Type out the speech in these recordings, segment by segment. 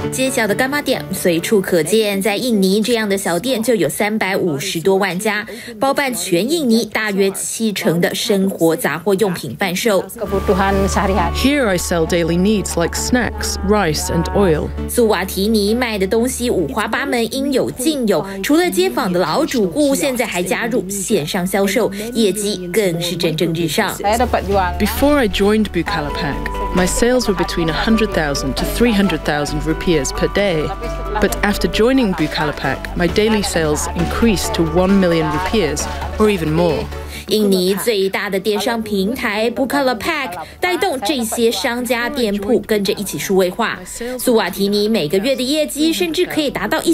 街角的干妈店随处可见，在印尼这样的小店就有350多万家，包办全印尼大约70%的生活杂货用品贩售。 Here I sell daily needs like snacks, rice and oil. 苏瓦提尼卖的东西五花八门，应有尽有。除了街坊的老主顾，现在还加入线上销售，业绩更是蒸蒸日上。 Before I joined Bukalapak, my sales were between 100,000 to 300,000 rupiahs per day. But after joining Bukalapak, my daily sales increased to 1 million rupiahs, or even more. 印尼最大的电商平台 Bukalapak 带动这些商家店铺跟着一起数位化。苏瓦提尼每个月的业绩甚至可以达到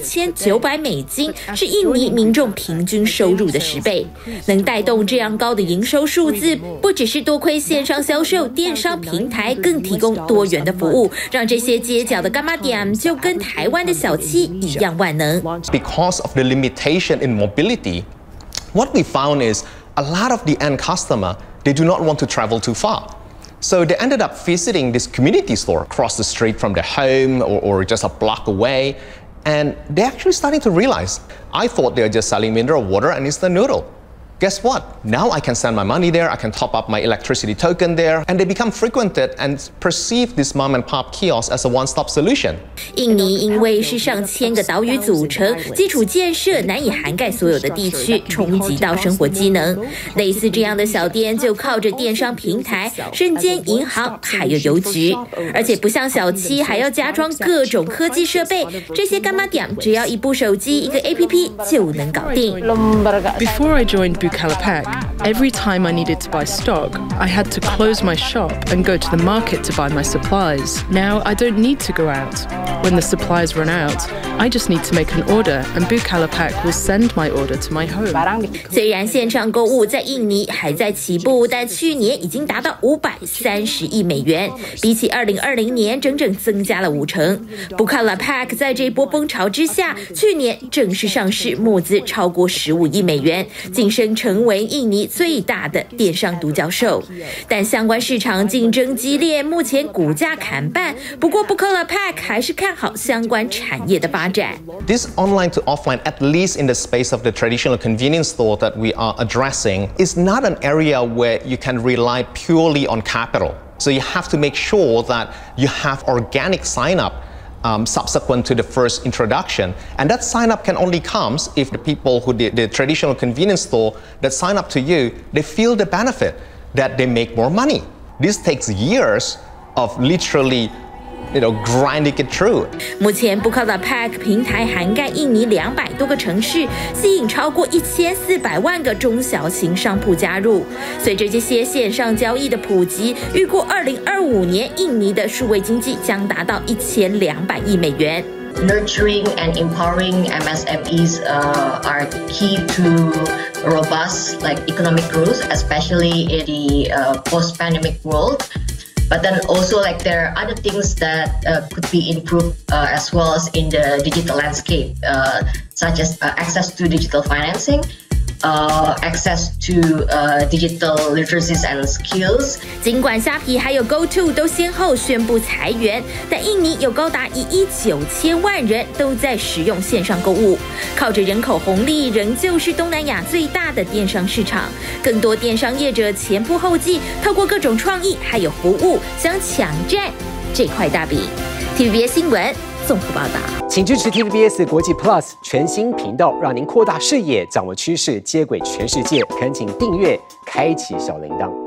$1900，是印尼民众平均收入的10倍。能带动这样高的营收数字，不只是多亏线上销售，电商平台更提供多元的服务，让这些街角的干妈店就跟台湾的小七一样万能。 Because of the limitation in mobility, what we found is a lot of the end customer, they do not want to travel too far. So they ended up visiting this community store across the street from their home or just a block away. And they're actually starting to realize, I thought they were just selling mineral water and instant noodle. Guess what? Now I can send my money there, I can top up my electricity token there, and they become frequented and perceive this mom and pop kiosk as a one-stop solution. 印尼因为是上千个岛屿组成，基础建设难以涵盖所有的地区，冲击到生活机能。类似这样的小店就靠着电商平台身兼银行还有邮局，而且不像小七还要加装各种科技设备，这些干妈店只要一部手机一个 APP 就能搞定。 Before I joined Bukalapak, every time I needed to buy stock, I had to close my shop and go to the market to buy my supplies. Now I don't need to go out. When the supplies run out, I just need to make an order and Bukalapak will send my order to my home. 虽然线上购物在印尼还在起步，但去年已经达到$530亿，比起2020年整整增加了50%。Bukalapak 在这波风潮之下，去年正式上市，募资超过$15亿，晋升成为印尼最大的电商独角兽。但相关市场竞争激烈，目前股价砍半。不过 Bukalapak 还是看好相关产业的发展。 This online to offline, at least in the space of the traditional convenience store that we are addressing, is not an area where you can rely purely on capital. So you have to make sure that you have organic sign-up subsequent to the first introduction. And that sign-up can only come if the people who did the traditional convenience store that sign up to you, they feel the benefit that they make more money. This takes years of literally grinding it through. 目前 Bukalapak 平台涵盖印尼200多个城市，吸引超过1400万个中小型商铺加入。随着这些线上交易的普及，预估2025年印尼的数位经济将达到$1200亿。 Nurturing and empowering MSMEs are key to robust economic growth, especially in the post-pandemic world. But then also there are other things that could be improved as well as in the digital landscape, such as access to digital financing, access to digital literacies and skills. 尽管虾皮还有 GoTo 都先后宣布裁员，但印尼有高达1亿9千万人都在使用线上购物，靠着人口红利，仍旧是东南亚最大的电商市场。更多电商业者前仆后继，透过各种创意还有服务，想抢占这块大饼。TVBS 新闻综合报道， 请支持 TVBS 国际 Plus 全新频道，让您扩大视野，掌握趋势，接轨全世界。恳请订阅，开启小铃铛。